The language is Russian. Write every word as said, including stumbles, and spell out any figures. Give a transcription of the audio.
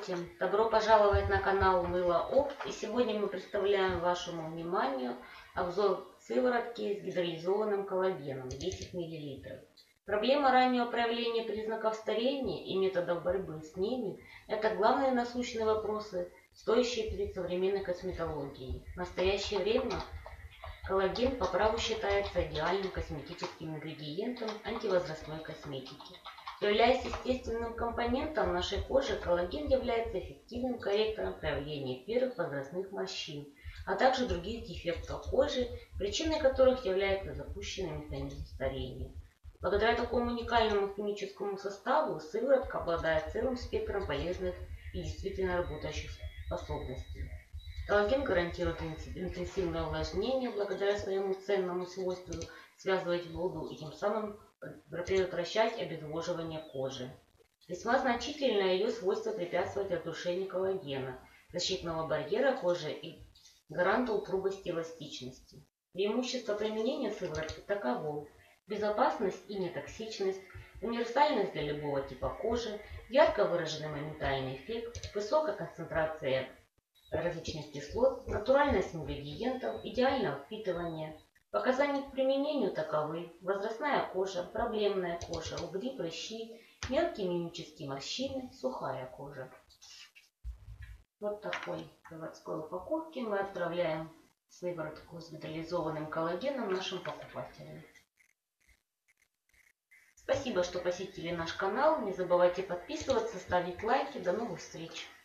Здравствуйте! Добро пожаловать на канал Мыло Опт. И сегодня мы представляем вашему вниманию обзор сыворотки с гидролизованным коллагеном десять миллилитров. Проблема раннего проявления признаков старения и методов борьбы с ними – это главные насущные вопросы, стоящие перед современной косметологией. В настоящее время коллаген по праву считается идеальным косметическим ингредиентом антивозрастной косметики. Являясь естественным компонентом нашей кожи, коллаген является эффективным корректором проявления первых возрастных морщин, а также других дефектов кожи, причиной которых является запущенный механизм старения. Благодаря такому уникальному химическому составу сыворотка обладает целым спектром полезных и действительно работающих способностей. Коллаген гарантирует интенсивное увлажнение благодаря своему ценному свойству связывать воду и тем самым предотвращать обезвоживание кожи. Весьма значительное ее свойство препятствовать разрушению коллагена, защитного барьера кожи и гаранта упругости и эластичности. Преимущество применения сыворотки таково: безопасность и нетоксичность, универсальность для любого типа кожи, ярко выраженный моментальный эффект, высокая концентрация различных кислот, натуральность ингредиентов, идеальное впитывание. Показания к применению таковы: возрастная кожа, проблемная кожа, угри, прыщи, мелкие мимические морщины, сухая кожа. Вот такой заводской упаковке мы отправляем сыворотку с гидролизованным коллагеном нашим покупателям. Спасибо, что посетили наш канал. Не забывайте подписываться, ставить лайки. До новых встреч!